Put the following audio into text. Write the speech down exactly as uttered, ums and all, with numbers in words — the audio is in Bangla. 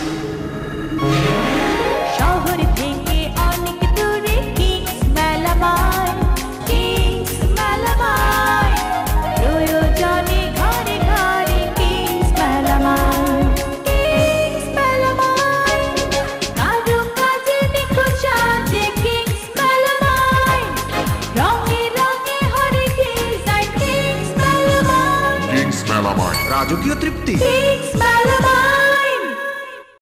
শহর থেকে অনেক দূরে কিংস মেলামায়, কিংস মেলামায়, প্রয়োজনে ঘরে ঘরে কিংস মেলামায়, কিংস মেলামায়, কারুকাজে নিখুঁত সাজে কিংস মেলামায়, রঙে রঙে হরে design Kings melamine, Kings melamine, রাজকীয় তৃপ্তি কিংস মেলামায়।